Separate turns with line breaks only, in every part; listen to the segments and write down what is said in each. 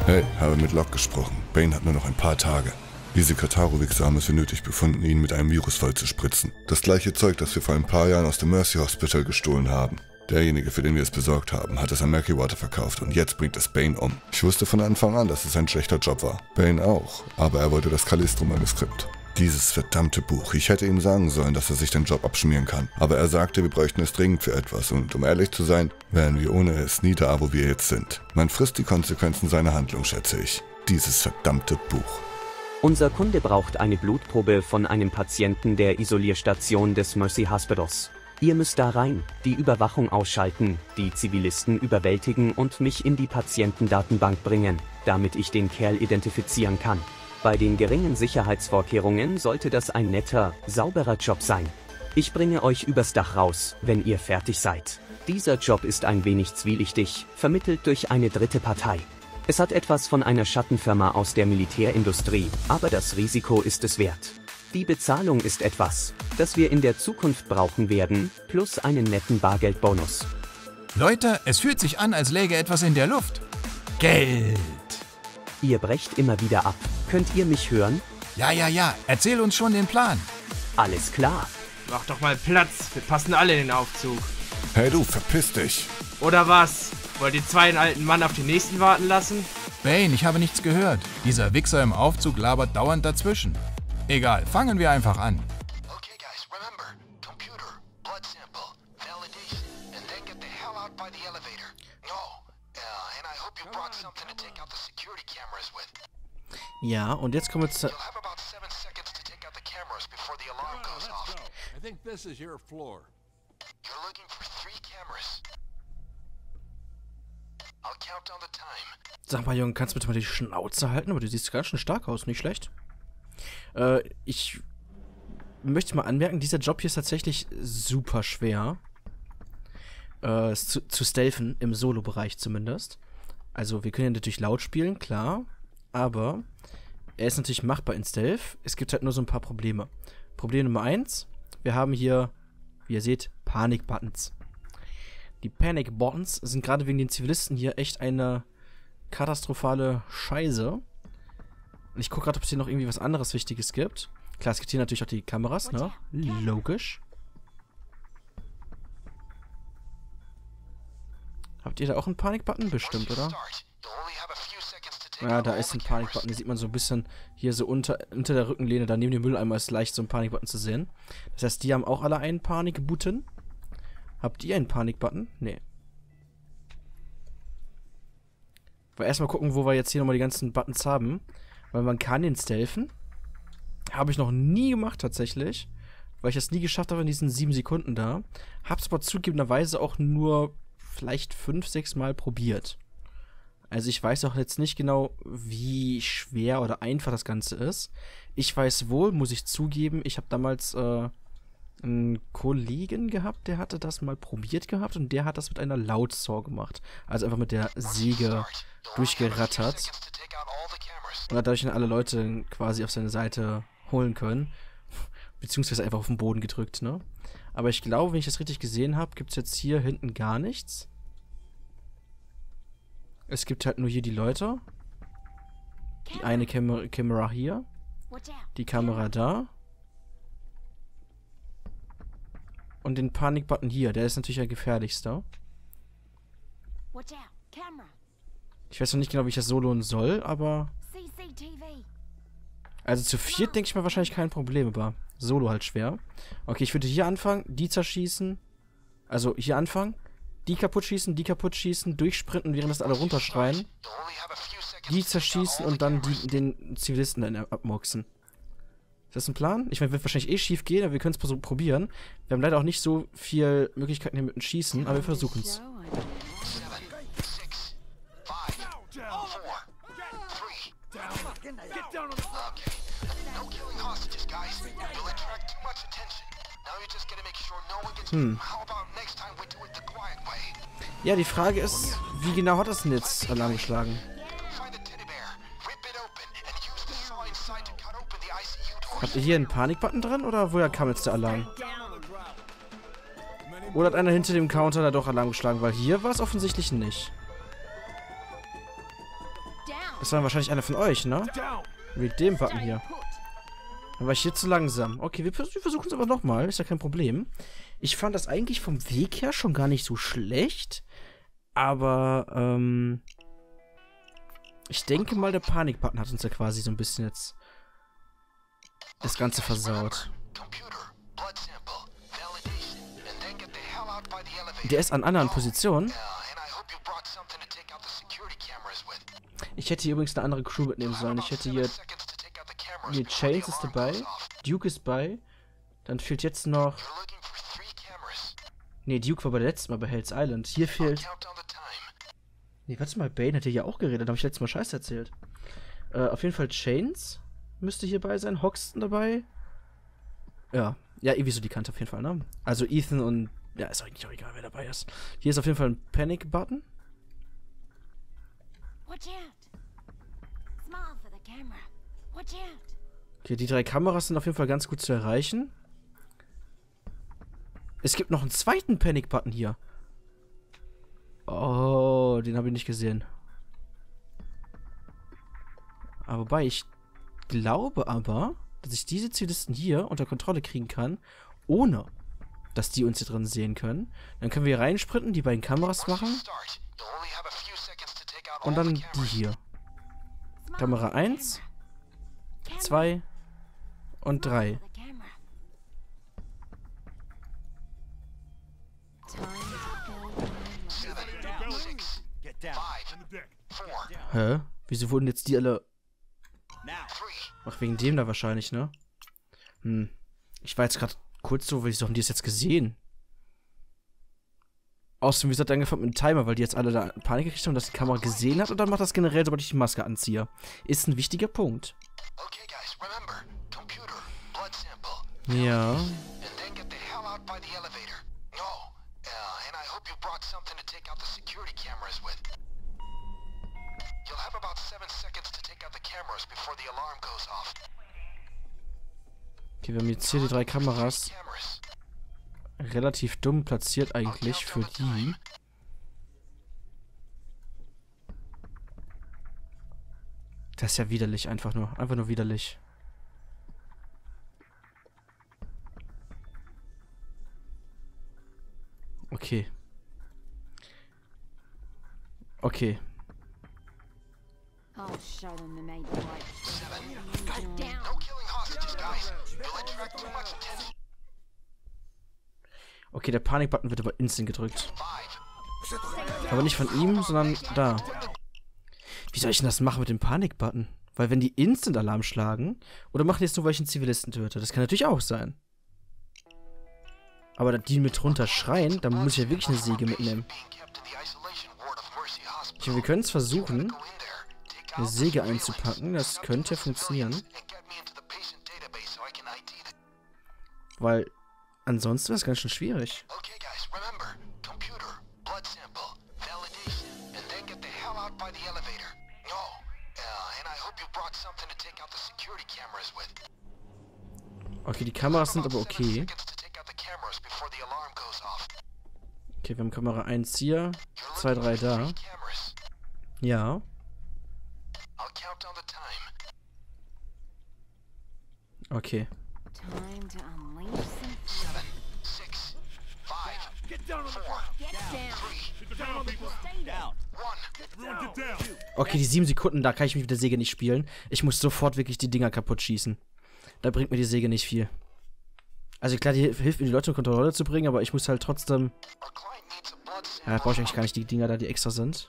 Hey, habe mit Locke gesprochen. Bane hat nur noch ein paar Tage. Diese Katarowichser haben es für nötig befunden, ihn mit einem Virus vollzuspritzen. Das gleiche Zeug, das wir vor ein paar Jahren aus dem Mercy Hospital gestohlen haben. Derjenige, für den wir es besorgt haben, hat es an Murky Water verkauft und jetzt bringt es Bane um. Ich wusste von Anfang an, dass es ein schlechter Job war. Bane auch, aber er wollte das Callisto-Manuskript. Dieses verdammte Buch. Ich hätte ihm sagen sollen, dass er sich den Job abschmieren kann. Aber er sagte, wir bräuchten es dringend für etwas und um ehrlich zu sein, wären wir ohne es nie da, wo wir jetzt sind. Man frisst die Konsequenzen seiner Handlung, schätze ich. Dieses verdammte Buch.
Unser Kunde braucht eine Blutprobe von einem Patienten der Isolierstation des Mercy Hospitals. Ihr müsst da rein, die Überwachung ausschalten, die Zivilisten überwältigen und mich in die Patientendatenbank bringen, damit ich den Kerl identifizieren kann. Bei den geringen Sicherheitsvorkehrungen sollte das ein netter, sauberer Job sein. Ich bringe euch übers Dach raus, wenn ihr fertig seid. Dieser Job ist ein wenig zwielichtig, vermittelt durch eine dritte Partei. Es hat etwas von einer Schattenfirma aus der Militärindustrie, aber das Risiko ist es wert. Die Bezahlung ist etwas, das wir in der Zukunft brauchen werden, plus einen netten Bargeldbonus.
Leute, es fühlt sich an, als läge etwas in der Luft. Geld!
Ihr brecht immer wieder ab. Könnt ihr mich hören?
Ja. Erzähl uns schon den Plan.
Alles klar.
Mach doch mal Platz, wir passen alle in den Aufzug.
Hey du, verpiss dich!
Oder was? Wollt ihr zwei einen alten Mann auf den nächsten warten lassen?
Bane, ich habe nichts gehört. Dieser Wichser im Aufzug labert dauernd dazwischen. Egal, fangen wir einfach an.
Okay guys, remember, computer, blood sample, validation, and then get the hell out by the elevator. No, and I hope you brought something to take out the security cameras with.
Ja, und jetzt kommen wir zu...
You'll have about 7 seconds to take out the cameras before the alarm goes off.
I think this is your floor.
You're looking for 3 cameras. I'll count down the time.
Sag mal, Junge, kannst du bitte mal die Schnauze halten? Aber du siehst ganz schön stark aus, nicht schlecht. Ich möchte mal anmerken, dieser Job hier ist tatsächlich super schwer. Zu stealthen, im Solo-Bereich zumindest. Also, wir können ja natürlich laut spielen, klar. Aber er ist natürlich machbar in Stealth. Es gibt halt nur so ein paar Probleme. Problem Nummer 1. Wir haben hier, wie ihr seht, Panic-Buttons. Die Panic-Buttons sind gerade wegen den Zivilisten hier echt eine katastrophale Scheiße. Und ich gucke gerade, ob es hier noch irgendwie was anderes Wichtiges gibt. Klar, es gibt hier natürlich auch die Kameras, ne? Logisch. Habt ihr da auch einen Panic-Button? Bestimmt, oder? Ja, da ist ein Panic-Button. Hier sieht man so ein bisschen hier so unter der Rückenlehne, da neben dem Mülleimer ist leicht so ein Panic-Button zu sehen. Das heißt, die haben auch alle einen Panik-Button. Habt ihr einen Panik-Button? Nee. Aber erstmal gucken, wo wir jetzt hier nochmal die ganzen Buttons haben. Weil man kann den stealthen. Habe ich noch nie gemacht tatsächlich. Weil ich das nie geschafft habe in diesen 7 Sekunden da. Hab's aber zugegebenerweise auch nur vielleicht 5, 6 Mal probiert. Also ich weiß auch jetzt nicht genau, wie schwer oder einfach das Ganze ist. Ich weiß wohl, muss ich zugeben, ich habe damals einen Kollegen gehabt, der hatte das mal probiert gehabt und der hat das mit einer Loudsaw gemacht. Also einfach mit der Säge durchgerattert. Und hat dadurch dann alle Leute quasi auf seine Seite holen können. Beziehungsweise einfach auf den Boden gedrückt, ne? Aber ich glaube, wenn ich das richtig gesehen habe, gibt es jetzt hier hinten gar nichts. Es gibt halt nur hier die Leute. Die eine Kamera hier. Die Kamera da. Und den Panik-Button hier. Der ist natürlich der gefährlichste. Ich weiß noch nicht genau, wie ich das soloen soll, aber... Also zu viert denke ich mal wahrscheinlich kein Problem, aber solo halt schwer. Okay, ich würde hier anfangen, die zerschießen. Also hier anfangen. Die kaputt schießen, durchsprinten, während das alle runterschreien. Die zerschießen und dann den Zivilisten dann abmurksen. Ist das ein Plan? Ich meine, wird wahrscheinlich eh schief gehen, aber wir können es probieren. Wir haben leider auch nicht so viel Möglichkeiten hier mit dem Schießen, aber wir versuchen es. Ja, die Frage ist, wie genau hat das denn jetzt Alarm geschlagen? Habt ihr hier einen Panik-Button dran oder woher kam jetzt der Alarm? Oder hat einer hinter dem Counter da doch Alarm geschlagen? Weil hier war es offensichtlich nicht. Das war wahrscheinlich einer von euch, ne? Mit dem Button hier. Dann war ich hier zu langsam. Okay, wir versuchen es aber nochmal. Ist ja kein Problem. Ich fand das eigentlich vom Weg her schon gar nicht so schlecht. Aber, ich denke mal, der Panik-Button hat uns ja quasi so ein bisschen jetzt das Ganze versaut. Der ist an anderen Positionen. Ich hätte hier übrigens eine andere Crew mitnehmen sollen. Ich hätte hier Chains ist dabei, Duke ist bei, dann fehlt jetzt noch... Ne, Duke war bei der letzten Mal bei Hell's Island. Hier fehlt... Ne, warte mal, Bane hat hier ja auch geredet, da habe ich letztes Mal Scheiß erzählt. Auf jeden Fall Chains müsste hierbei sein, Hoxton dabei. Ja, irgendwie so die Kante auf jeden Fall, ne? Also Ethan und... Ja, ist eigentlich auch egal, wer dabei ist. Hier ist auf jeden Fall ein Panic-Button. Okay, die 3 Kameras sind auf jeden Fall ganz gut zu erreichen. Es gibt noch einen zweiten Panic-Button hier. Oh, den habe ich nicht gesehen. Aber wobei, ich glaube aber, dass ich diese Zivilisten hier unter Kontrolle kriegen kann, ohne dass die uns hier drin sehen können. Dann können wir hier reinsprinten, die beiden Kameras machen. Und dann die hier. Kamera 1, 2 und 3. Hä? Wieso wurden jetzt die alle... Ach, wegen dem da wahrscheinlich, ne? Ich war jetzt gerade kurz so, wieso haben die es jetzt gesehen? Außerdem, wie hat angefangen mit dem Timer, weil die jetzt alle da Panik gekriegt haben, dass die Kamera gesehen hat, und dann macht das generell, sobald ich die Maske anziehe. Ist ein wichtiger Punkt. Ja. Okay, wir haben jetzt hier die 3 Kameras relativ dumm platziert eigentlich für die. Das ist ja widerlich, einfach nur widerlich. Okay. Okay. Okay, der Panik-Button wird aber instant gedrückt. Aber nicht von ihm, sondern da. Wie soll ich denn das machen mit dem Panik-Button? Weil wenn die Instant-Alarm schlagen, oder machen die es nur, weil ich einen Zivilisten töte? Das kann natürlich auch sein. Aber die mit runter schreien, dann muss ich ja wirklich eine Säge mitnehmen. Wir können es versuchen, eine Säge einzupacken. Das könnte ja funktionieren. Weil ansonsten ist es ganz schön schwierig. Okay, die Kameras sind aber okay. Okay, wir haben Kamera 1 hier, 2, 3 da. Ja. Okay. Okay, die 7 Sekunden, da kann ich mich mit der Säge nicht spielen. Ich muss sofort wirklich die Dinger kaputt schießen. Da bringt mir die Säge nicht viel. Also klar, die hilft mir, die Leute unter Kontrolle zu bringen, aber ich muss halt trotzdem... Ja, brauche ich eigentlich gar nicht die Dinger da, die extra sind.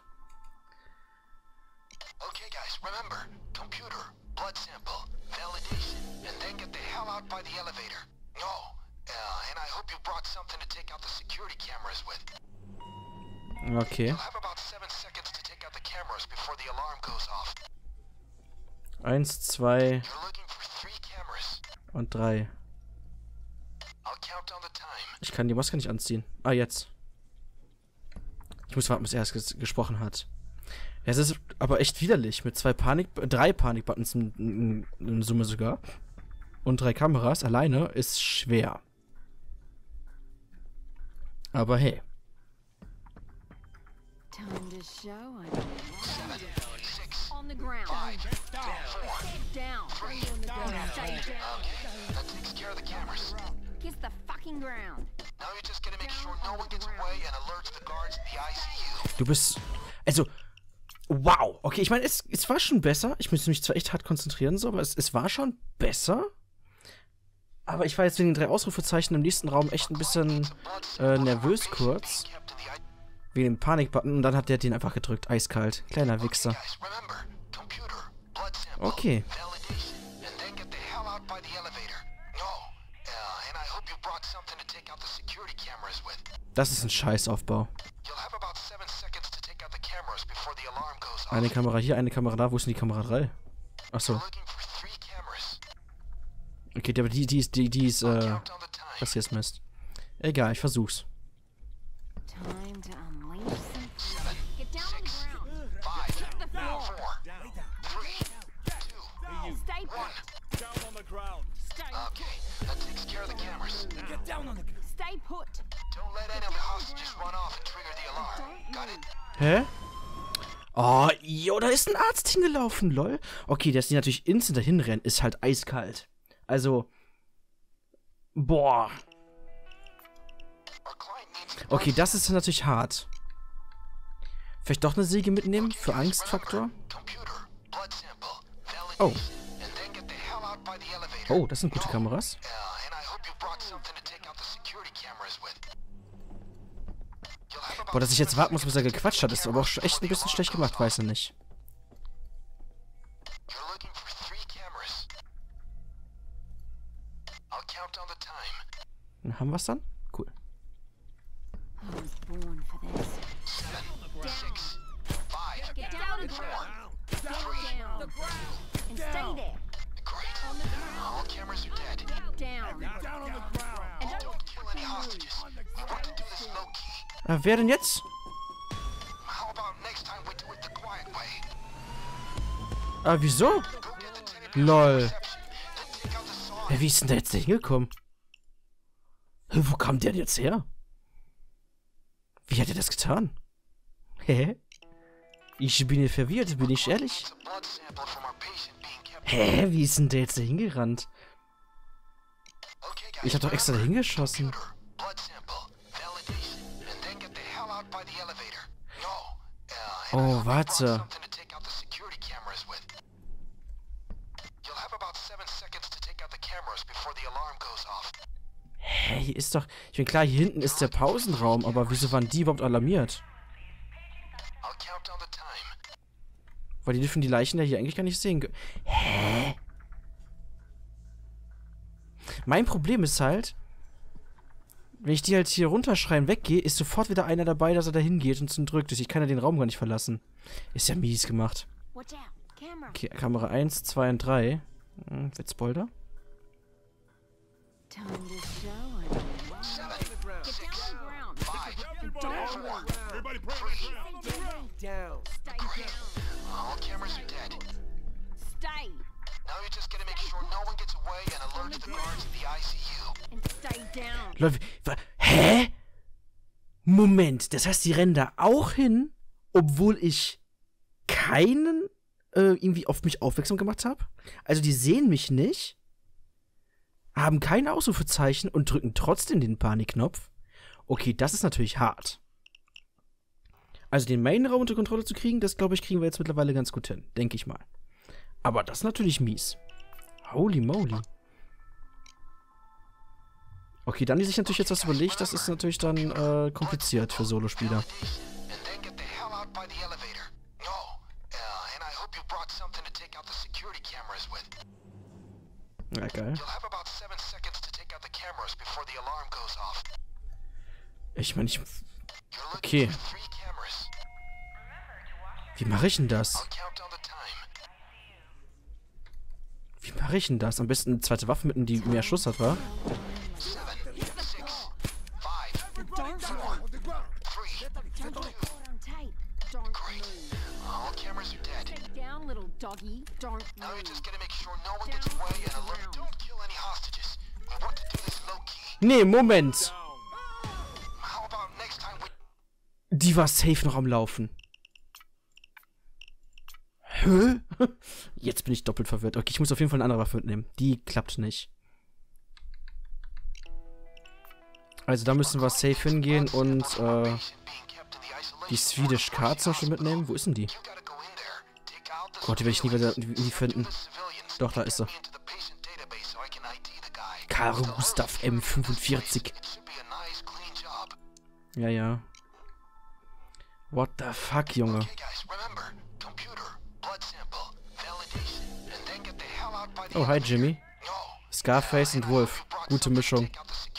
Okay. 1, 2 und 3. Ich kann die Maske nicht anziehen. Ah, jetzt. Ich muss warten, bis er es gesprochen hat. Ja, es ist aber echt widerlich. Mit 3 Panik-Buttons in Summe sogar. Und 3 Kameras alleine ist schwer. Aber hey.
On the ground.
5, 4,
Head down. Stay on the ground. Stay down.
that takes care of the cameras.
Kiss the fucking ground.
Now you're just gonna make sure no one gets away and alerts the guards in the ICU.
Du bist. Also. Wow. Okay, ich meine, es war schon besser. Ich müsste mich zwar echt hart konzentrieren, so, aber es war schon besser. Aber ich war jetzt wegen den 3 Ausrufezeichen im nächsten Raum echt ein bisschen nervös kurz. Wegen dem Panikbutton. Und dann hat der den einfach gedrückt. Eiskalt. Kleiner Wichser.
Guys, remember, computer, blood sample,
Okay.
validation, and then get the hell out by the elevator. No, and I hope you brought something to take out the security cameras with.
Das ist ein Scheißaufbau.
You'll have about 7 seconds to take out the cameras before the alarm goes off.
Eine Kamera hier, eine Kamera da. Wo ist denn die Kamera 3? Achso.
You're looking for 3 cameras.
Okay, aber die ist,
Count on the time.
was hier ist Mist. Egal, ich versuch's.
Time to unleash some. Get down on the ground.
5,
Hit the floor.
4, 3, 2,
Stay put.
1.
Stay.
Okay, that takes care of the cameras.
Stay put.
Don't let any of the hostages run off and trigger the alarm. Got it?
Hä? Oh, jo, da ist ein Arzt hingelaufen, lol. Okay, dass die natürlich instant dahin rennen, ist halt eiskalt. Also, boah.
Our client needs the
Okay, das ist natürlich hart. Vielleicht doch eine Säge mitnehmen für Angstfaktor?
computer, blood sample,
Oh.
validation, and then get the hell out by the elevator.
Oh, das sind gute Kameras.
And I hope you brought something to take out the security cameras with. You'll have about
Boah, dass ich jetzt warten muss, bis er gequatscht hat, ist aber auch echt ein bisschen schlecht gemacht, weiß ich nicht.
You're looking for 3 cameras. I'll count on the time.
Dann haben wir's dann? Cool.
I was born for this.
7, 6, 5,
Get down on the ground. Get down. And stay there.
great. All cameras are dead.
Down. And don't
Kill any hostages. We want to do this low key.
Wer denn jetzt?
How about next time we do it the quiet way?
Wieso?
Go get the tenant
Lol.
reception, then take out the saw.
Wie ist denn der jetzt da hingekommen? Wo kam der denn jetzt her? Wie hat er das getan? Hä? Ich bin hier verwirrt, bin ich ehrlich?
It's a blood sample from our patient being kept.
Hä? Wie ist denn der jetzt da hingerannt?
Okay, guys.
Ich hab doch extra da hingeschossen.
Computer, blood sample, validation, and then get the hell out by the elevator. No. And I
Oh,
hope you brought
warte.
something to take out the security cameras with. You'll have about 7 seconds to take out the cameras before the alarm goes off.
Hä, hier ist doch... Ich bin klar, hier hinten ist der Pausenraum, aber wieso waren die überhaupt alarmiert?
I'll count on the time.
Weil die dürfen die Leichen ja hier eigentlich gar nicht sehen. Hä? Mein Problem ist halt, wenn ich die halt hier runterschreien weggehe, ist sofort wieder einer dabei, dass er da hingeht und zum drückt. Ich kann ja den Raum gar nicht verlassen. Ist ja mies gemacht.
watch out. Camera.
Okay, Kamera 1, 2 und 3. Witzbolder.
Time to show it.
7,
Get down on the ground.
5,
And don't move.
3.
Down. Stay down.
All cameras are dead.
Stay.
Now you're just gonna make sure no one gets away and alert the guards in the ICU.
And stay down.
Leute, hä? Moment, das heißt, die rennen da auch hin, obwohl ich keinen irgendwie auf mich aufmerksam gemacht habe? Also die sehen mich nicht, haben kein Ausrufezeichen und drücken trotzdem den Panikknopf. Okay, das ist natürlich hart. Also den Main-Raum unter Kontrolle zu kriegen, das glaube ich, kriegen wir jetzt mittlerweile ganz gut hin, denke ich mal. Aber das ist natürlich mies. Holy moly. Okay, dann die sich natürlich jetzt was überlegt, das ist natürlich dann kompliziert für Solospieler.
And then get the hell out by the elevator. No. And I hope you brought something to take out the security cameras with.
Ja, geil.
You'll have about 7 seconds to take out the cameras before the alarm goes off.
Ich meine,
You're looking
Okay.
for 3 cameras.
wie mache ich denn das?
I'll count on the time.
Wie mache ich denn das? Am besten eine zweite Waffe mitnehmen, die mehr Schuss hat, wa?
7, 6, 5, 4, 3,
Don't get caught on tape. Don't move.
all cameras are dead.
Stay down, little doggy. Don't
Now you're
move.
just gonna make sure no one gets away and alert. Don't kill any hostages. We want to do this low key.
Nee, Moment.
How about next time we
Die war safe noch am Laufen. Hä? Jetzt bin ich doppelt verwirrt. Okay, ich muss auf jeden Fall eine andere Waffe mitnehmen. Die klappt nicht. Also da müssen wir safe hingehen und die Swedish Card zum Beispiel mitnehmen. Wo ist denn die? Gott, die werde ich nie finden. Doch, da ist sie. Karl Gustav M45. Ja, ja. What the fuck, Junge? Oh, hi, Jimmy. Scarface und Wolf. Gute Mischung.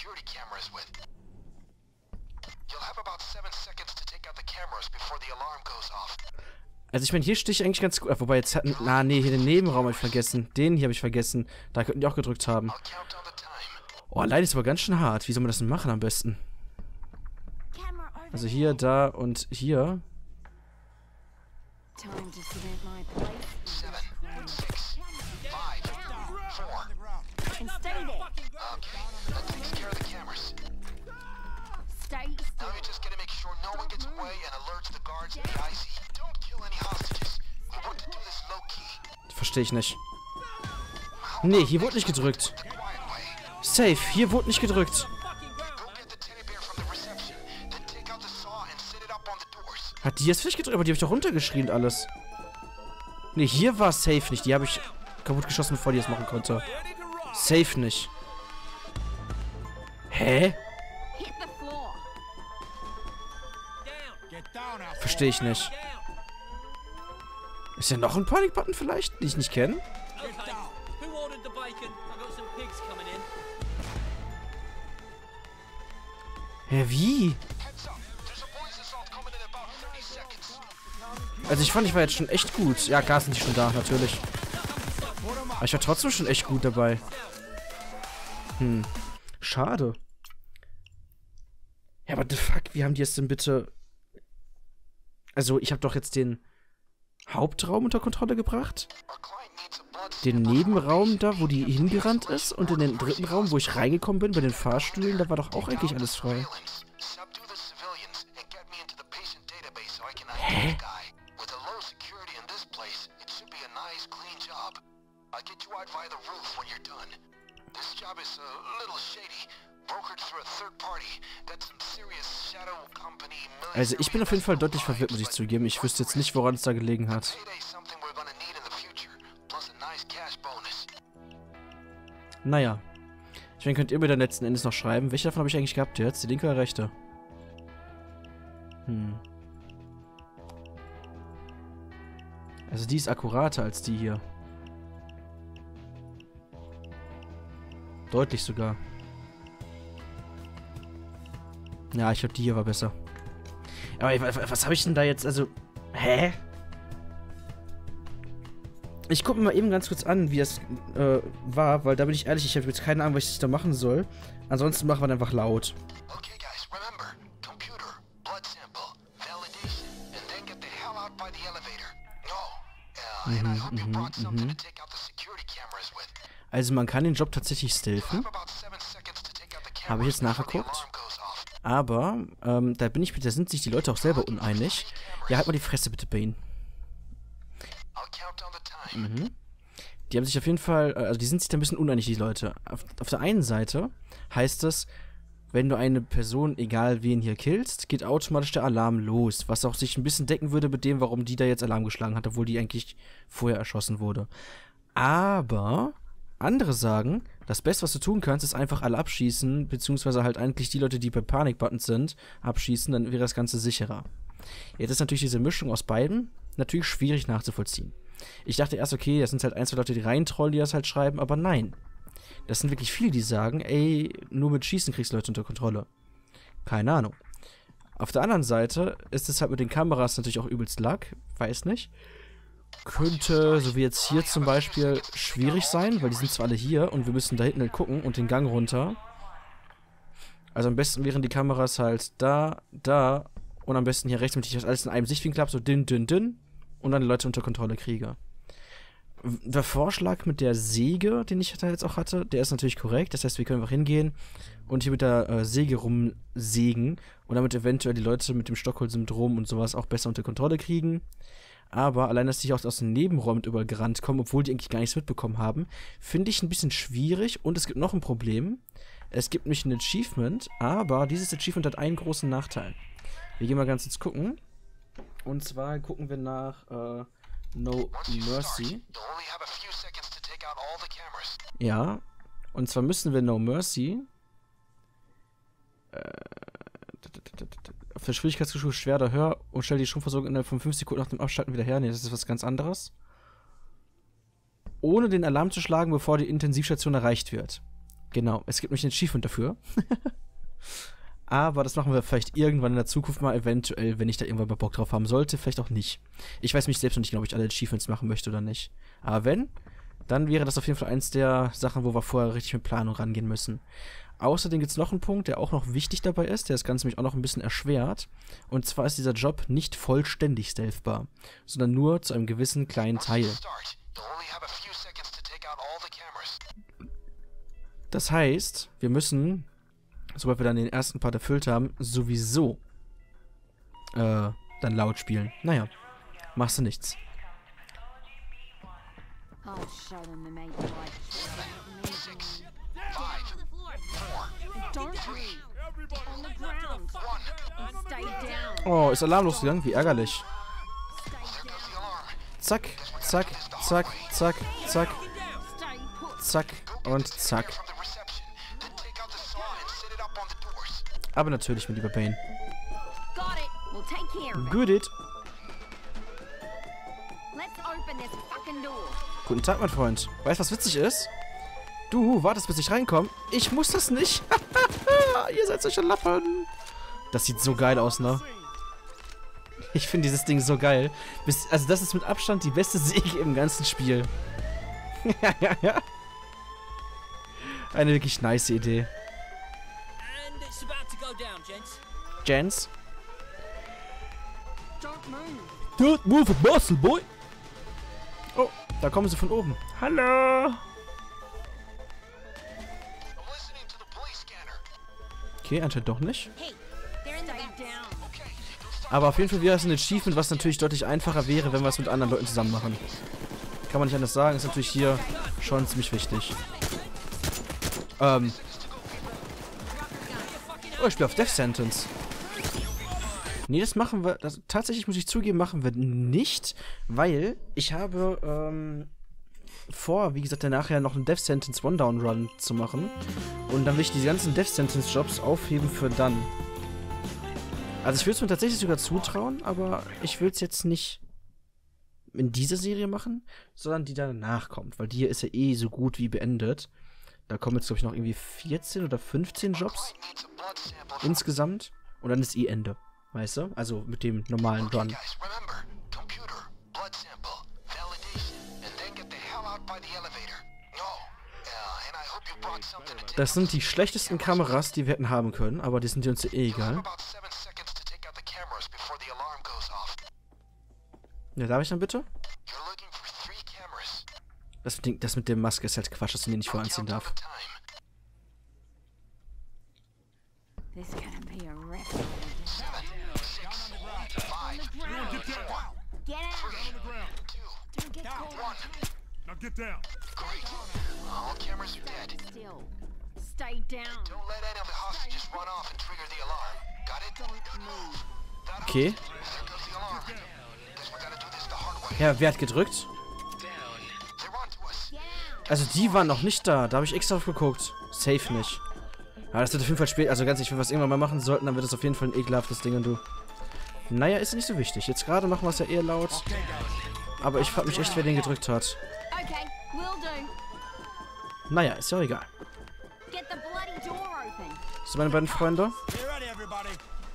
Also ich meine, hier stehe ich eigentlich ganz gut. Wobei jetzt hatten... Na, nee, hier den Nebenraum habe ich vergessen. Den hier habe ich vergessen. Da könnten die auch gedrückt haben. Oh, leider ist aber ganz schön hart. Wie soll man das denn machen am besten? Also hier, da und hier. Verstehe ich nicht. Nee, hier wurde nicht gedrückt. Safe, hier wurde nicht gedrückt. Hat die jetzt vielleicht gedrückt? Aber die habe ich doch runtergeschrien alles. Nee, hier war safe nicht. Die habe ich kaputt geschossen, bevor die es machen konnte. Safe nicht. Hä? Verstehe ich nicht. Ist ja noch ein Panic-Button vielleicht, den ich nicht kenne? Hä, wie? Also ich fand, ich war jetzt schon echt gut. Ja, klar sind die schon da, natürlich. Aber ich war trotzdem schon echt gut dabei. Schade. Ja, aber the fuck, wie haben die es denn bitte... Also, ich habe doch jetzt den Hauptraum unter Kontrolle gebracht. Den Nebenraum da, wo die hingerannt ist. Und in den dritten Raum, wo ich reingekommen bin, bei den Fahrstühlen, da war doch auch eigentlich alles frei. Hä? Also ich bin auf jeden Fall deutlich verwirrt, muss ich zugeben. Ich wüsste jetzt nicht, woran es da gelegen hat. Naja. Ich meine, könnt ihr mir dann letzten Endes noch schreiben. Welche davon habe ich eigentlich gehabt jetzt? Die linke oder rechte? Also die ist akkurater als die hier. Deutlich sogar. Ja, ich glaube, die hier war besser. Aber was habe ich denn da jetzt, also... Hä? Ich gucke mir mal eben ganz kurz an, wie das war, weil da bin ich ehrlich, ich habe jetzt keine Ahnung, was ich da machen soll. Ansonsten machen wir einfach laut. Also man kann den Job tatsächlich stealthen. Habe ich jetzt nachgeguckt. Aber, da sind sich die Leute auch selber uneinig. Ja, halt mal die Fresse bitte, Bane. Die haben sich auf jeden Fall, also die sind sich da ein bisschen uneinig, die Leute. Auf der einen Seite heißt es, wenn du eine Person, egal wen hier killst, geht automatisch der Alarm los. Was auch sich ein bisschen decken würde mit dem, warum die da jetzt Alarm geschlagen hat, obwohl die eigentlich vorher erschossen wurde. Aber andere sagen, das Beste, was du tun kannst, ist einfach alle abschießen, beziehungsweise halt eigentlich die Leute, die bei Panic-Buttons sind, abschießen, dann wäre das Ganze sicherer. Jetzt ist natürlich diese Mischung aus beiden natürlich schwierig nachzuvollziehen. Ich dachte erst, okay, das sind halt ein, zwei Leute, die reintrollen, die das halt schreiben, aber nein. Das sind wirklich viele, die sagen, ey, nur mit Schießen kriegst du Leute unter Kontrolle. Keine Ahnung. Auf der anderen Seite ist es halt mit den Kameras natürlich auch übelst Luck, weiß nicht. Könnte, so wie jetzt hier zum Beispiel, schwierig sein, weil die sind zwar alle hier und wir müssen da hinten halt gucken und den Gang runter. Also am besten wären die Kameras halt da, da und am besten hier rechts, damit ich das alles in einem Sichtwinkel habe, so dünn, dünn, dünn und dann die Leute unter Kontrolle kriege. Der Vorschlag mit der Säge, den ich da jetzt auch hatte, der ist natürlich korrekt. Das heißt, wir können einfach hingehen und hier mit der Säge rumsägen und damit eventuell die Leute mit dem Stockholm-Syndrom und sowas auch besser unter Kontrolle kriegen. Aber allein, dass die aus den Nebenräumen überall gerannt kommen, obwohl die eigentlich gar nichts mitbekommen haben, finde ich ein bisschen schwierig. Und es gibt noch ein Problem. Es gibt nämlich ein Achievement, aber dieses Achievement hat einen großen Nachteil. Wir gehen mal ganz kurz gucken. Und zwar gucken wir nach No Mercy. Ja, und zwar müssen wir No Mercy auf der Schwierigkeitsstufe schwer oder höher und stell die Stromversorgung innerhalb von 5 Sekunden nach dem Abschalten wieder her. Nee, das ist was ganz anderes. Ohne den Alarm zu schlagen, bevor die Intensivstation erreicht wird. Genau, es gibt nämlich ein Achievement dafür. Aber das machen wir vielleicht irgendwann in der Zukunft mal, eventuell, wenn ich da irgendwann mal Bock drauf haben sollte, vielleicht auch nicht. Ich weiß mich selbst noch nicht genau, ob ich alle Achievements machen möchte oder nicht. Aber wenn, dann wäre das auf jeden Fall eins der Sachen, wo wir vorher richtig mit Planung rangehen müssen. Außerdem gibt es noch einen Punkt, der auch noch wichtig dabei ist, der das Ganze nämlich auch noch ein bisschen erschwert. Und zwar ist dieser Job nicht vollständig stealthbar, sondern nur zu einem gewissen kleinen Teil. Das heißt, wir müssen, sobald wir dann den ersten Part erfüllt haben, sowieso dann laut spielen. Naja, machst du nichts.
I'll show them the make life.
6, 5, 4,
Don't breathe. On the ground. And stay down.
Oh, ist Alarm losgegangen? Wie ärgerlich.
Stay down.
Zack, zack, zack, zack, zack,
Stay put.
zack und zack.
from the reception. Then take out the saw and set it up on the doors.
Aber natürlich, mein lieber Bane.
Got it. We'll take care of it.
Good it.
Let's open this fucking door.
Guten Tag, mein Freund. Weißt du, was witzig ist? Du wartest, bis ich reinkomme. Ich muss das nicht. Ihr seid solche Lappen. Das sieht so geil aus, ne? Ich finde dieses Ding so geil. Also das ist mit Abstand die beste Säge im ganzen Spiel. Ja. Eine wirklich nice Idee.
And it's about to go down, gents.
Jens?
Don't move.
Don't move a muscle, boy. Oh, da kommen sie von oben. Hallo.
I'm listening to the police scanner.
Okay, anscheinend doch nicht.
Hey, they're in the back. Down.
Aber auf jeden Fall wäre es ein Achievement, was natürlich deutlich einfacher wäre, wenn wir es mit anderen Leuten zusammen machen. Kann man nicht anders sagen, ist natürlich hier schon ziemlich wichtig. Oh, ich spiele auf Death Sentence. Nee, das machen wir, tatsächlich muss ich zugeben, machen wir nicht, weil ich habe, vor, wie gesagt, danach ja noch einen Death Sentence One-Down-Run zu machen. Und dann will ich die ganzen Death Sentence Jobs aufheben für dann. Also ich will es mir tatsächlich sogar zutrauen, aber ich will es jetzt nicht in dieser Serie machen, sondern die danach kommt, weil die hier ist ja eh so gut wie beendet. Da kommen jetzt, glaube ich, noch irgendwie 14 oder 15 Jobs
Needs a blood sample.
insgesamt und dann ist eh Ende, weißt du? Also mit dem normalen Run.
Guys, remember, computer, blood sample, validation, and then get the hell out by the elevator. No. And I hope you brought something to take
Das sind die schlechtesten Kameras, die wir hätten haben können, aber die sind uns ja eh egal.
about 7 seconds to take out the cameras before the alarm goes off.
Ja, darf ich dann bitte?
You're looking for 3 cameras.
Das mit der Maske ist halt Quatsch, dass man die nicht voranziehen
Count
darf.
the time.
This gonna be a rip.
7, 6, 5,
Get out.
2,
Don't get caught.
1.
Now get down.
Great. All cameras are dead.
Still. Stay down.
Don't let any of the hostages run off and trigger the alarm. Got it?
Don't move.
That
Okay.
There goes the alarm. Guess we gotta do this the hard way.
Ja, wer hat gedrückt?
They're onto us.
Get out.
Also die waren noch nicht da, da habe ich extra drauf geguckt. Safe nicht. Aber das wird auf jeden Fall spät, also ganz ehrlich, wenn wir es irgendwann mal machen sollten, dann wird das auf jeden Fall ein ekelhaftes Ding und du. Naja, ist nicht so wichtig. Jetzt gerade machen wir es ja eher laut. Aber ich frag mich echt, wer den gedrückt hat.
Okay, will do.
Naja, ist ja egal.
Get the bloody door open.
So, meine beiden Freunde.
Get ready, everybody.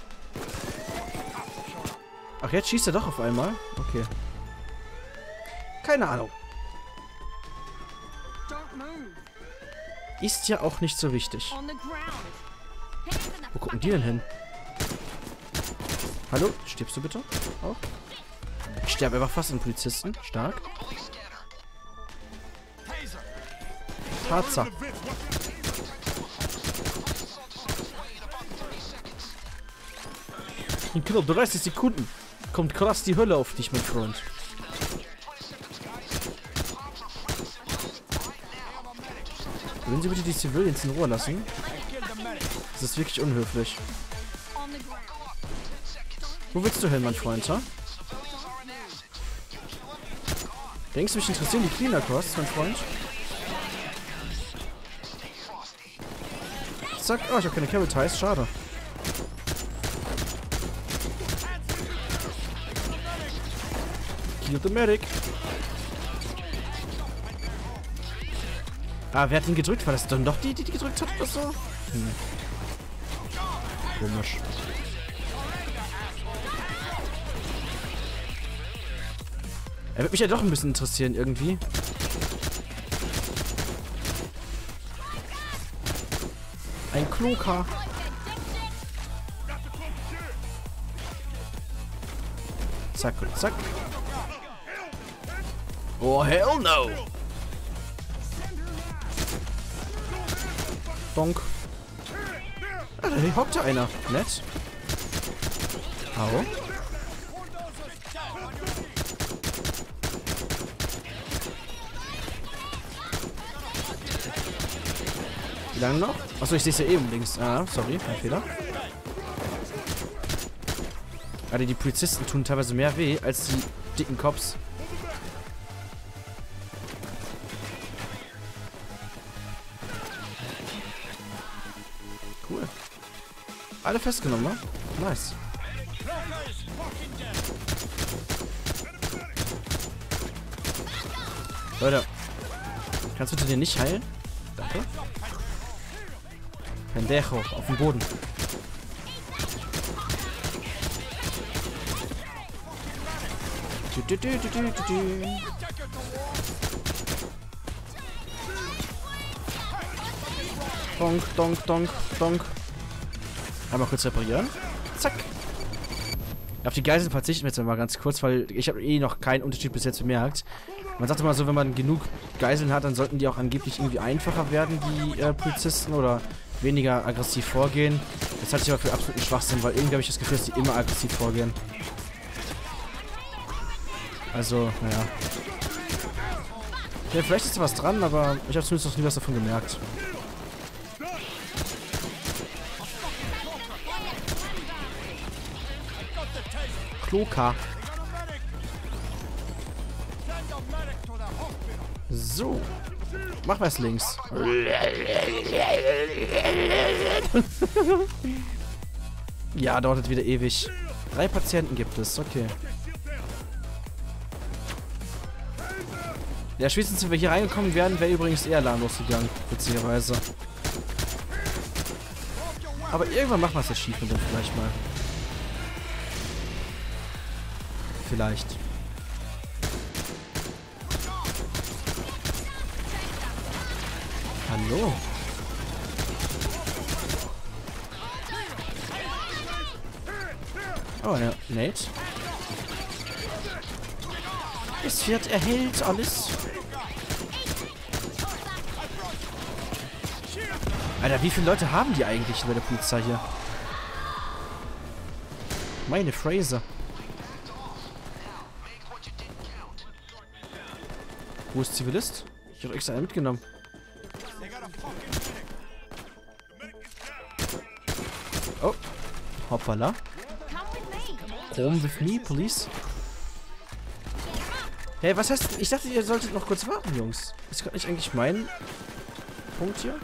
Ach, jetzt schießt er doch auf einmal. Okay. Keine Ahnung.
Don't move.
Ist ja auch nicht so wichtig.
On the ground. Hands in the
Wo gucken die denn hin? Hallo? Stirbst du bitte? Auch? Ich sterbe einfach fast an Polizisten. Stark.
Police scanner.
Tatsache. In knapp 30 Sekunden kommt krass die Hölle auf dich, mein Freund. Würden Sie bitte die Civilians in Ruhe lassen? Das ist wirklich unhöflich. Wo willst du hin, mein Freund, ha? Denkst du, mich interessieren die Cleaner Costs, mein Freund? Zack. Oh, ich habe keine Carry Ties. Schade. Kill the Medic. Ah, wer hat ihn gedrückt? War das dann doch die gedrückt hat oder so? Komisch. Er wird mich ja doch ein bisschen interessieren irgendwie. Ein Kloker. Zack und zack. Oh, hell no! Donk. Ah, da hockt ja einer. Nett. Au. Wie lange noch? Achso, ich sehe es ja eben links. Ah, sorry, ein Fehler. Alter, die Polizisten tun teilweise mehr weh als die dicken Cops. Cool. Alle festgenommen, ne? Nice. Leute. Kannst du den nicht heilen? Danke. Pendejo, auf dem Boden. Donk, donk, donk, donk. Einmal kurz reparieren. Zack. Auf die Geiseln verzichten wir jetzt mal ganz kurz, weil ich habe eh noch keinen Unterschied bis jetzt bemerkt. Man sagt immer so, wenn man genug Geiseln hat, dann sollten die auch angeblich irgendwie einfacher werden, die Polizisten, oder weniger aggressiv vorgehen. Das halte ich aber für absoluten Schwachsinn, weil irgendwie habe ich das Gefühl, dass die immer aggressiv vorgehen. Also, naja. Ja, vielleicht ist da was dran, aber ich habe zumindest noch nie was davon gemerkt. Kloka. So. Mach was links. Ja, dauert wieder ewig. 3 Patienten gibt es, okay. Ja, spätestens, wenn wir hier reingekommen wären, wäre übrigens eher Alarm losgegangen, witzigerweise. Aber irgendwann machen wir es jetzt schief mit dem vielleicht mal. Vielleicht. Hallo. Oh, ja, Nate. Es wird erhellt alles. Alter, wie viele Leute haben die eigentlich bei der Polizei hier? Meine Phrase. Wo ist Zivilist? Ich habe extra einen mitgenommen. Oh. Hoppala. Come with me, please. Hey, was heißt... Ich dachte, ihr solltet noch kurz warten, Jungs. Ist gerade nicht eigentlich mein Punkt hier?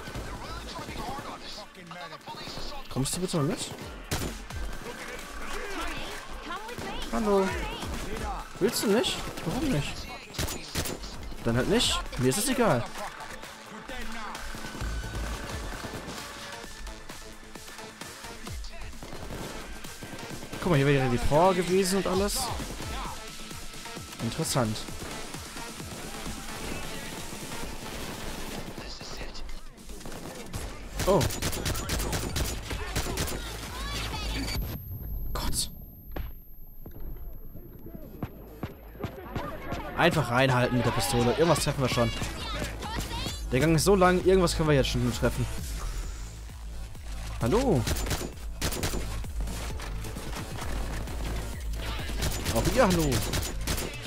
Kommst du bitte mal mit? Hallo. Willst du nicht? Warum nicht? Dann halt nicht. Mir ist es egal. Guck mal, hier wäre die Frau gewesen und alles. Interessant. Oh. Gott. Einfach reinhalten mit der Pistole. Irgendwas treffen wir schon. Der Gang ist so lang, irgendwas können wir jetzt schon treffen. Hallo. Auch ihr, hallo.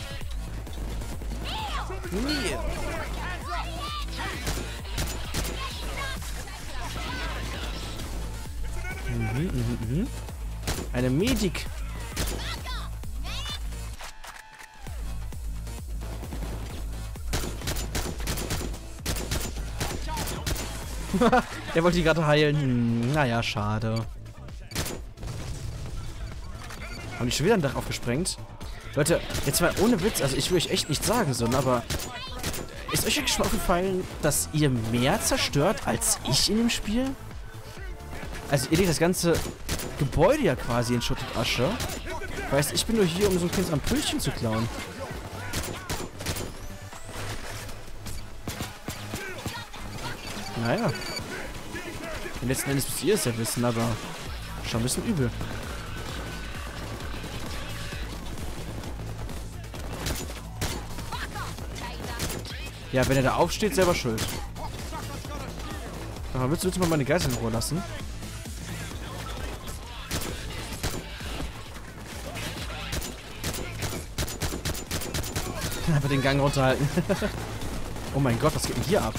Nee. Eine Medik. Der wollte die gerade heilen. Naja, schade. Haben die schon wieder ein Dach aufgesprengt? Leute, jetzt mal ohne Witz, also ich will euch echt nicht sagen, so, aber ist euch eigentlich schon aufgefallen, dass ihr mehr zerstört als ich in dem Spiel? Also ihr legt das ganze Gebäude ja quasi in Schutt und Asche. Weißt, ich bin nur hier, um so ein kleines Ampüllchen zu klauen. Naja. Und letzten Endes müsst ihr es ja wissen, aber schon ein bisschen übel. Ja, wenn er da aufsteht, selber schuld. Aber willst du mal meine Geißel in Ruhe lassen? Aber den Gang runterhalten. Oh mein Gott, was geht denn hier ab?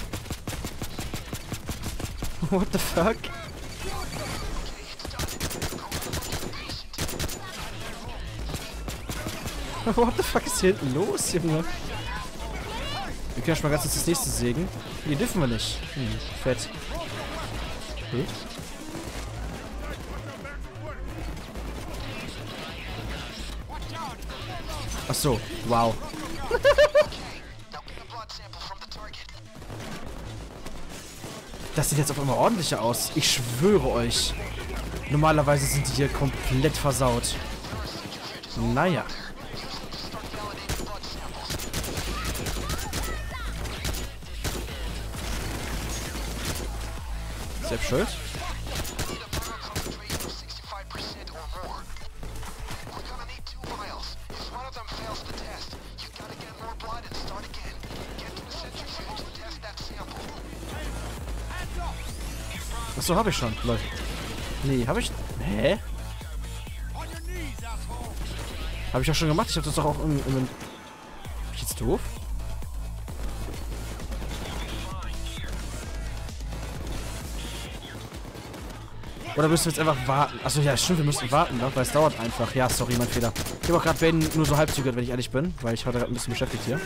What the fuck? What the fuck ist hier hinten los, Junge? Wir können schon mal ganz kurz das nächste sägen. Nee, dürfen wir nicht. Fett. Hm? Ach so, wow. Das sieht jetzt auf einmal ordentlicher aus. Ich schwöre euch. Normalerweise sind die hier komplett versaut. Naja. Selbst schuld. Achso, habe ich schon, Leute. Nee, habe ich... Hä? Habe ich auch schon gemacht. Ich habe das doch auch im... Bin ich jetzt doof? Oder müssen wir jetzt einfach warten? Achso, ja, stimmt, wir müssen warten, ne? Weil es dauert einfach. Ja, sorry, mein Fehler. Ich habe auch gerade Ben nur so halb zugehört, wenn ich ehrlich bin. Weil ich war gerade ein bisschen beschäftigt hier.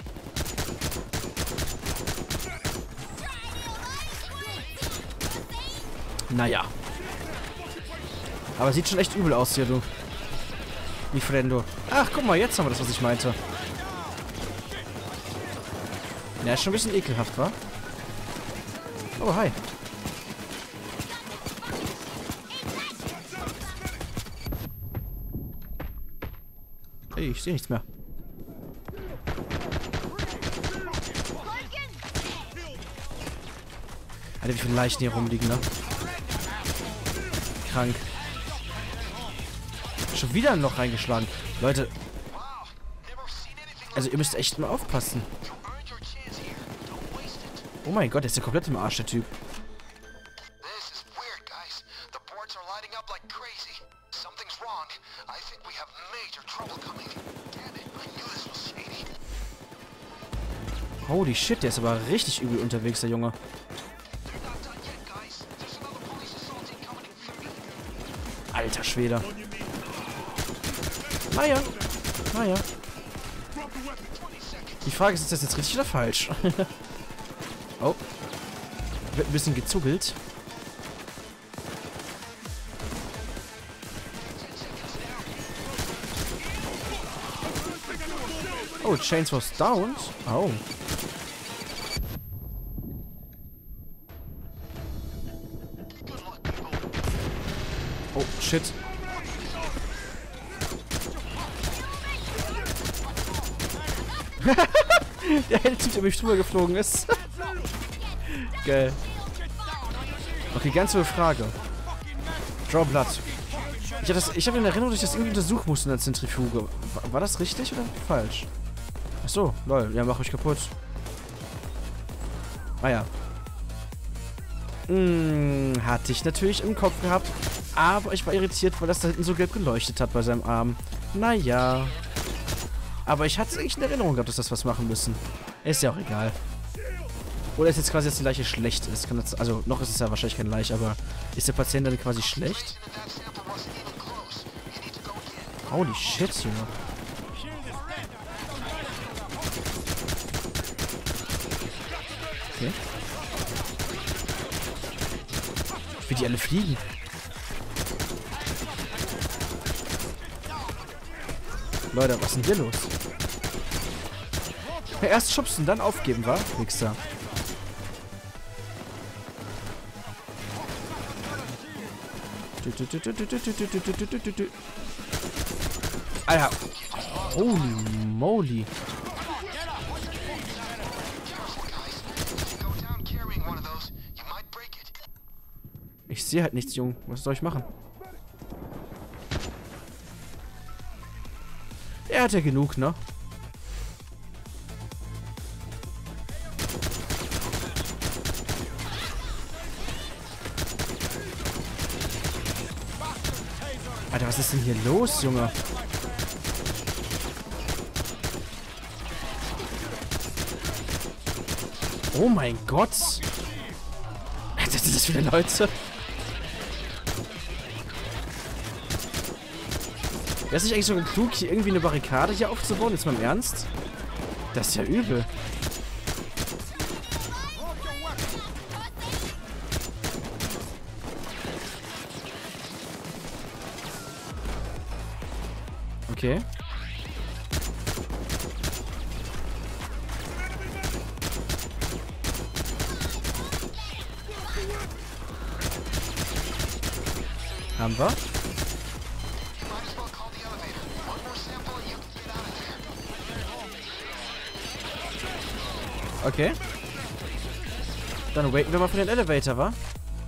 Naja. Aber sieht schon echt übel aus hier, du. Wie Frendo. Ach, guck mal, jetzt haben wir das, was ich meinte. Ja, ist schon ein bisschen ekelhaft, wa? Oh, hi. Hey, ich sehe nichts mehr. Alter, wie viele Leichen hier rumliegen, ne? Krank. Schon wieder ein Loch reingeschlagen. Leute. Also ihr müsst echt mal aufpassen. Oh mein Gott, der ist ja komplett im Arsch, der Typ. Holy shit, der ist aber richtig übel unterwegs, der Junge. Alter Schwede. Naja. Naja. Die Frage ist das jetzt richtig oder falsch? Oh. Wird ein bisschen gezuggelt. Oh, Chains was down. Oh. Oh, shit. Der Typ, der mich drüber geflogen ist. Geil. Okay, ganz so eine Frage. Draw Blood. Ich habe in Erinnerung, dass ich das irgendwie untersuchen musste in der Zentrifuge. War das richtig oder falsch? Achso, lol. Ja, mach mich kaputt. Ah ja. Hatte ich natürlich im Kopf gehabt. Aber ich war irritiert, weil das da hinten so gelb geleuchtet hat bei seinem Arm. Naja. Aber ich hatte es eigentlich in Erinnerung gehabt, dass das was machen müssen. Ist ja auch egal. Oder ist jetzt quasi, dass die Leiche schlecht ist. Also, noch ist es ja wahrscheinlich keine Leiche, aber Ist der Patient dann quasi schlecht? Holy shit, Junge. Okay. Wie die alle fliegen. Leute, was ist denn hier los? Ja, erst schubsen, dann aufgeben, wa? Wichser. Alter. Holy moly. Ich sehe halt nichts, Junge. Was soll ich machen? Er hat ja genug, ne? Alter, was ist denn hier los, Junge? Oh mein Gott! Was sind das für Leute? Wäre es nicht eigentlich so klug, hier irgendwie eine Barrikade hier aufzubauen? Jetzt mal im Ernst? Das ist ja übel. Okay. Haben wir? Okay. Dann waiten wir mal für den Elevator, wa?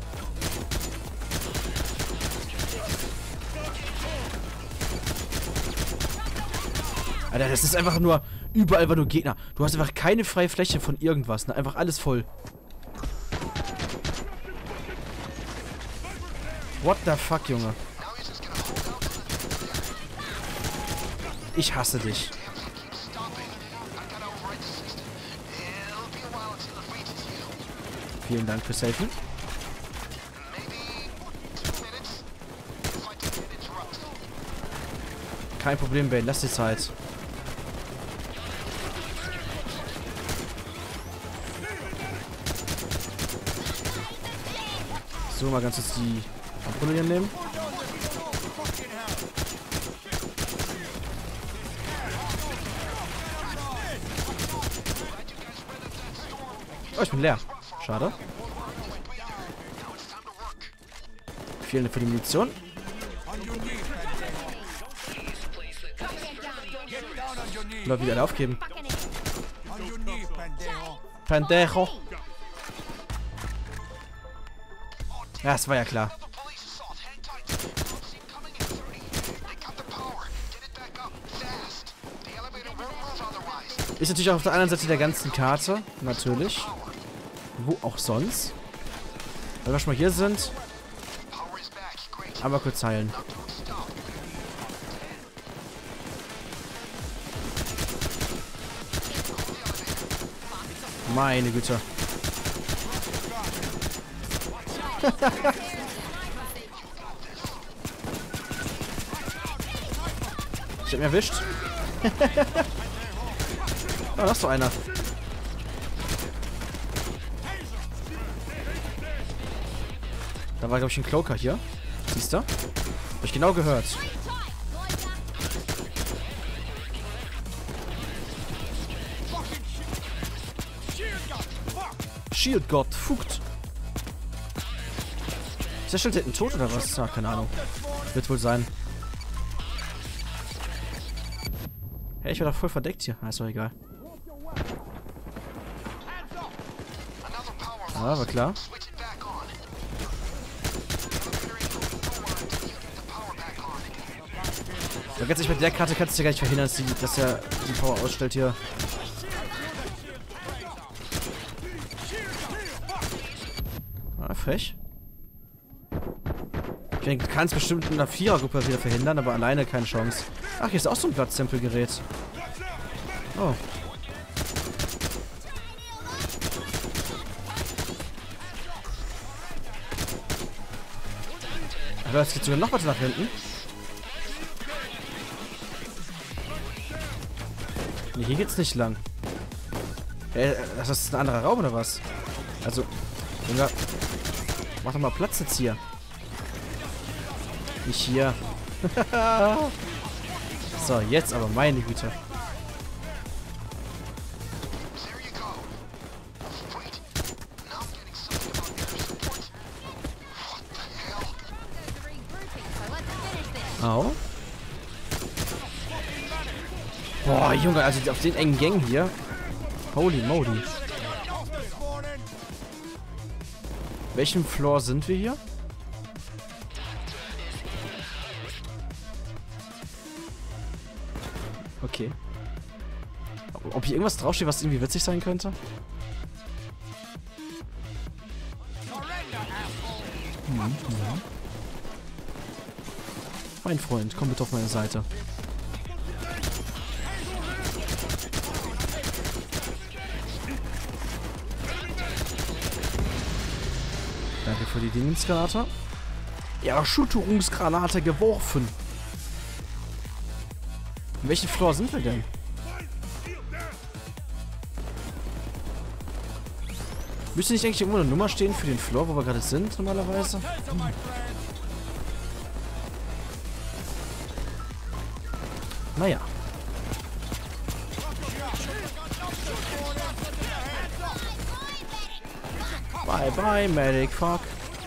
Alter, das ist einfach nur... Überall war nur Gegner. Du hast einfach keine freie Fläche von irgendwas, ne? Einfach alles voll. What the fuck, Junge? Ich hasse dich. Vielen Dank fürs Helfen. Kein Problem, Bane. Lass die Zeit. So, mal ganz kurz die Abbrille hier nehmen. Oh, ich bin leer. Schade. Vielen Dank für die Munition. Oder wieder aufgeben. Pendejo. Ja, das war ja klar. Ist natürlich auch auf der anderen Seite der ganzen Karte. Natürlich. Wo auch sonst. Weil wir schon mal hier sind. Aber kurz heilen. Meine Güte. Ich hab ihn erwischt. Oh, da ist doch einer. Da war, glaube ich, ein Cloaker hier. Siehst du? Hab ich genau gehört. Shield God, fuckt. Ist der Schild hinten tot oder was? Ah, keine Ahnung. Wird wohl sein. Hey, ich war doch voll verdeckt hier. Ah, ist doch egal. Ah, war klar. Ja, ganz ehrlich, mit der Karte kannst du ja gar nicht verhindern, dass er die Power ausstellt hier. Ah, frech. Ich denke, du kannst bestimmt in einer Vierergruppe wieder verhindern, aber alleine keine Chance. Ach, hier ist auch so ein Blood-Sample-Gerät. Oh. es geht sogar noch weiter nach hinten. Nee, hier geht's nicht lang. Das ist ein anderer Raum oder was? Also, Junge, mach doch mal Platz jetzt hier. Nicht hier. So, jetzt aber, meine Güte. Au. Boah, Junge, also auf den engen Gang hier. Holy moly. Welchem Floor sind wir hier? Okay. Ob hier irgendwas draufsteht, was irgendwie witzig sein könnte? Mein Freund, komm bitte auf meine Seite. Danke für die Dingensgranate. Ja, Erschütterungsgranate geworfen. In welchen Floor sind wir denn? Müsste nicht eigentlich irgendwo eine Nummer stehen für den Floor, wo wir gerade sind, normalerweise? Naja. Bye bye, Medic, fuck.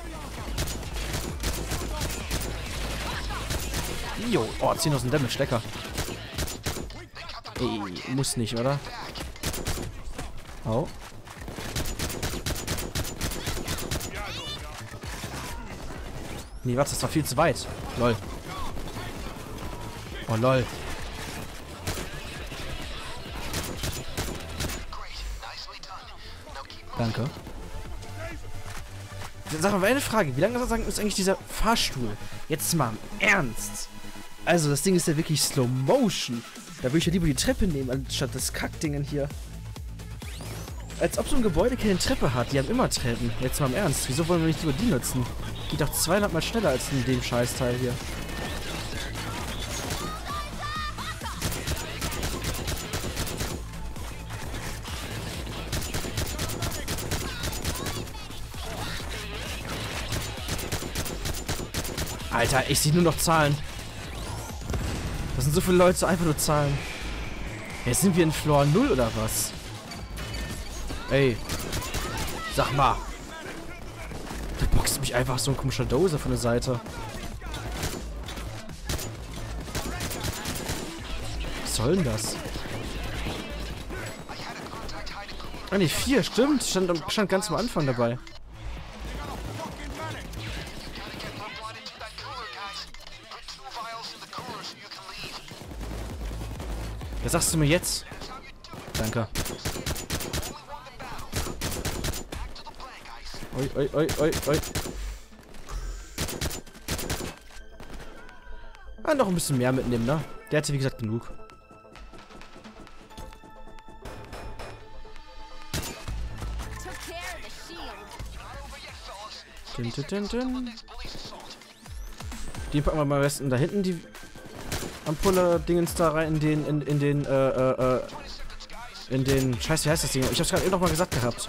Jo, oh, 10.000 Damage, lecker. Ey, muss nicht, oder? Oh. Nee, warte, das war viel zu weit. Lol. Oh, lol. Danke. Sag mal, eine Frage. Wie lange ist eigentlich dieser Fahrstuhl? Jetzt mal im Ernst. Also, das Ding ist ja wirklich Slow Motion. Da würde ich ja lieber die Treppe nehmen, anstatt das Kackdingen hier. Als ob so ein Gebäude keine Treppe hat. Die haben immer Treppen. Jetzt mal im Ernst. Wieso wollen wir nicht lieber die nutzen? Geht doch 200 Mal schneller als in dem Scheißteil hier. Alter, ich sehe nur noch Zahlen. Das sind so viele Leute, einfach nur Zahlen. Jetzt sind wir in Floor 0 oder was? Ey. Sag mal. Da boxt mich einfach so ein komischer Dozer von der Seite. Was soll denn das? Ah ne, 4, stimmt. Stand ganz am Anfang dabei. Was sagst du mir jetzt? Danke. Oi, oi, oi, oi, oi. Ah, noch ein bisschen mehr mitnehmen, ne? Der hatte, wie gesagt, genug. Dun, dun, dun, dun. Die packen wir mal am besten da hinten, die Ampulle-Dingens da rein, in den, Scheiße, wie heißt das Ding? Ich hab's gerade eben noch mal gesagt gehabt.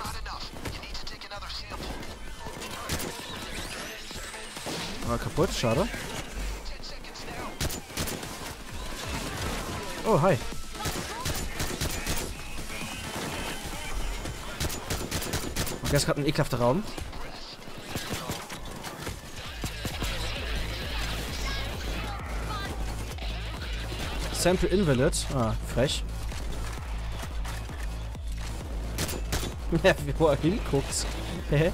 Ah, kaputt, schade. Oh, hi. Okay, ist gerade ein ekelhafter Raum. Sample Invalid. Ah, frech. Ja, wo er hinguckt. Hä?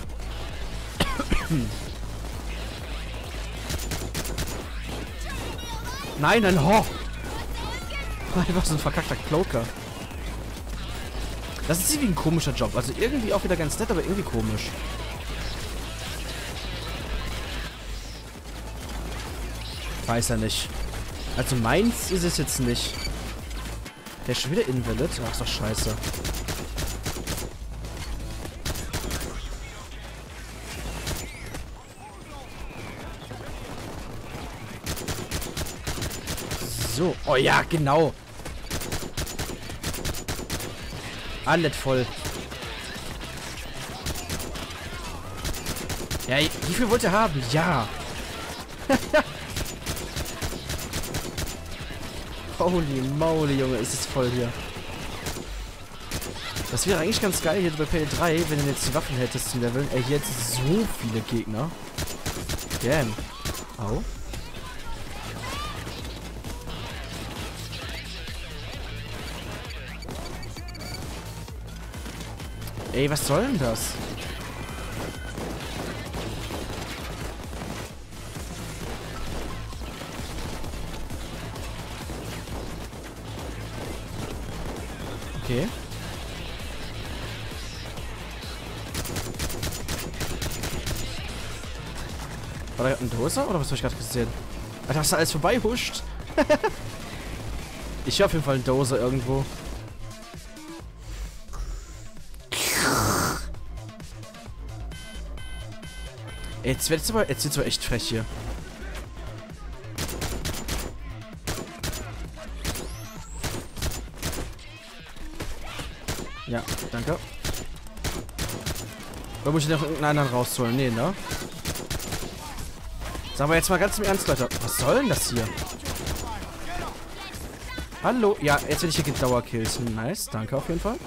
Nein, ein Ho! Einfach so ein verkackter Cloaker. Das ist irgendwie ein komischer Job. Also irgendwie auch wieder ganz nett, aber irgendwie komisch. Weiß er nicht. Also meins ist es jetzt nicht. Der ist schon wieder Invalid. Ach, ist doch scheiße. So. Oh ja, genau. Alles voll. Ja, wie viel wollt ihr haben? Ja. Holy moly, Junge, ist es voll hier. Das wäre eigentlich ganz geil hier bei PL3, wenn du jetzt die Waffen hättest zum Leveln. Ey, hier jetzt so viele Gegner. Damn. Au. Ey, was soll denn das? Okay. War da gerade ein Doser oder was habe ich gerade gesehen? Alter, hast du alles vorbei huscht? Ich höre auf jeden Fall einen Doser irgendwo. Jetzt wird's aber echt frech hier. Ja, danke. Oder muss ich noch irgendeinen anderen rausholen? Nee, ne? Sagen wir jetzt mal ganz im Ernst, Leute. Was soll denn das hier? Hallo? Ja, jetzt werde ich hier gedauerkillt. Nice, danke auf jeden Fall.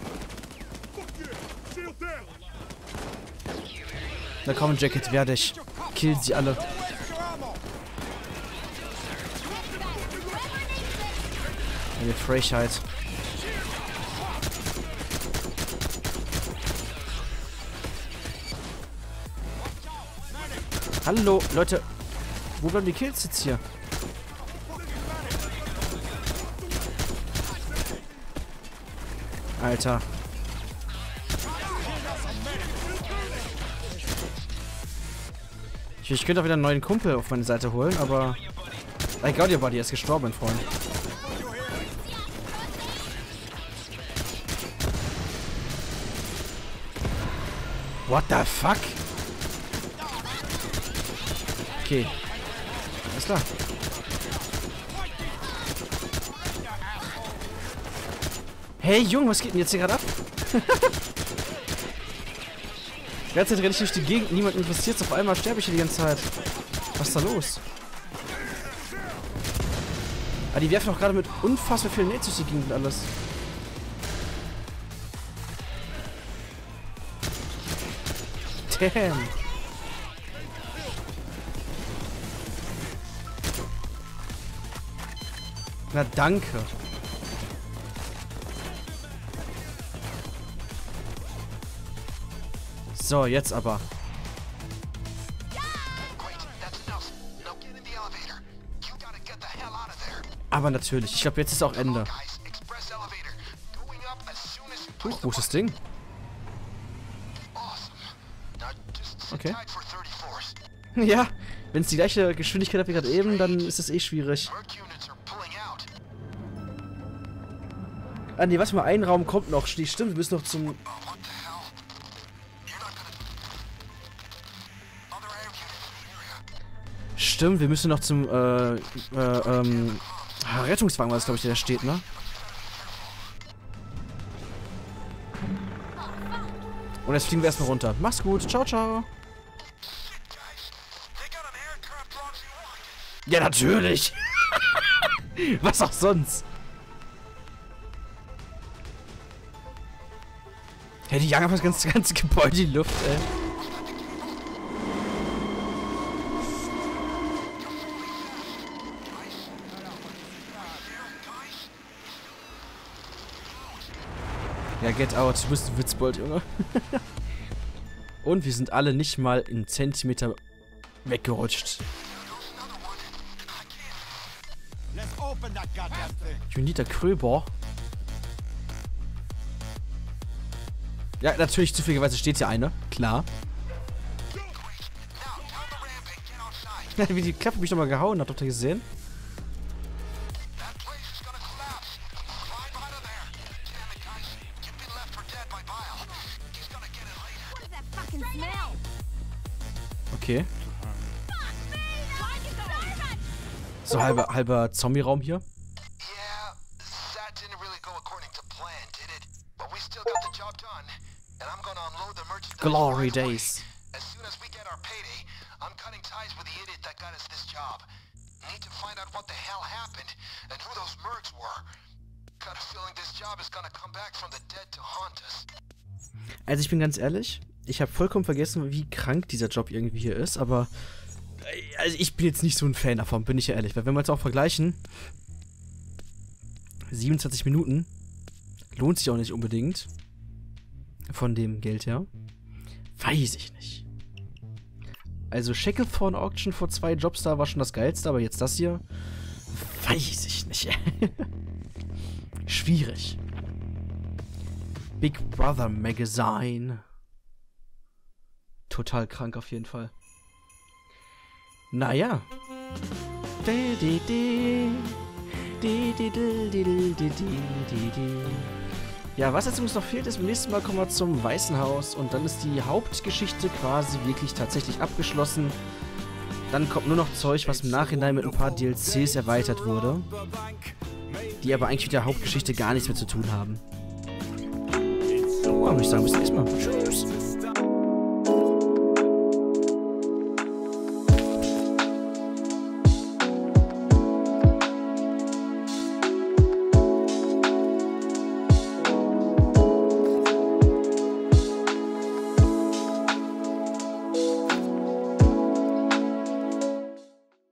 Da kommen Jacket, werde ich. Kill sie alle. Eine Frechheit. Hallo, Leute. Wo bleiben die Kills jetzt hier? Alter. Ich könnte auch wieder einen neuen Kumpel auf meine Seite holen, aber... I got your body, er ist gestorben, mein Freund. What the fuck? Okay. Alles klar. Hey, Junge, was geht denn jetzt hier gerade ab? Die ganze Zeit renne ich durch die Gegend, niemand interessiert es, auf einmal sterbe ich hier die ganze Zeit. Was ist da los? Ah, die werfen auch gerade mit unfassbar vielen Nades durch die Gegend und alles. Damn. Na danke. So, jetzt aber. Aber natürlich. Ich glaube, jetzt ist auch Ende. Huch, wo ist das Ding? Okay. Ja, wenn es die gleiche Geschwindigkeit hat wie gerade eben, dann ist es eh schwierig. Ah ne, warte mal, ein Raum kommt noch. Stimmt, wir müssen noch zum... Stimmt, wir müssen noch zum, Rettungswagen, was glaube ich, der da steht, ne? Und jetzt fliegen wir erstmal runter. Mach's gut, ciao, ciao. Ja, natürlich. Was auch sonst. Ja, die jagen einfach das ganze Gebäude in die Luft, ey. Ja, get out. Du bist ein Witzbold, Junge. Und wir sind alle nicht mal einen Zentimeter weggerutscht. Junita Kröber. Ja, natürlich, zufälligerweise steht hier eine. Klar. Ja, wie die Klappe mich nochmal gehauen hat, habt ihr gesehen? Okay. So halber Zombie-Raum hier.
Yeah, that didn't really go according to plan, did it? But we still got the job done, and I'm gonna unload the merchandise.
Glory
right away.
days.
As soon as we get our payday, I'm cutting ties with the idiot that got us this job. Need to find out what the hell happened and who those mercs were. Got a feeling this job is gonna come back from the dead to haunt us.
Also ich bin ganz ehrlich, ich habe vollkommen vergessen, wie krank dieser Job irgendwie hier ist, aber also ich bin jetzt nicht so ein Fan davon, bin ich ja ehrlich. Weil wenn wir es auch vergleichen, 27 Minuten lohnt sich auch nicht unbedingt von dem Geld her. Weiß ich nicht. Also Shacklethorne Auction vor 2 Jobs da war schon das Geilste, aber jetzt das hier, weiß ich nicht. Schwierig. Big Brother Magazine. Total krank auf jeden Fall. Naja. Ja, was jetzt uns noch fehlt, ist, beim nächsten Mal kommen wir zum Weißen Haus und dann ist die Hauptgeschichte quasi wirklich tatsächlich abgeschlossen. Dann kommt nur noch Zeug, was im Nachhinein mit ein paar DLCs erweitert wurde, die aber eigentlich mit der Hauptgeschichte gar nichts mehr zu tun haben. Dann würde ich sagen, bis zum nächsten Mal. Tschüss!